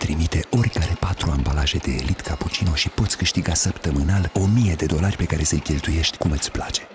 Trimite oricare 4 ambalaje de Elite Cappuccino și poți câștiga săptămânal $1000 pe care să-i cheltuiești cum îți place.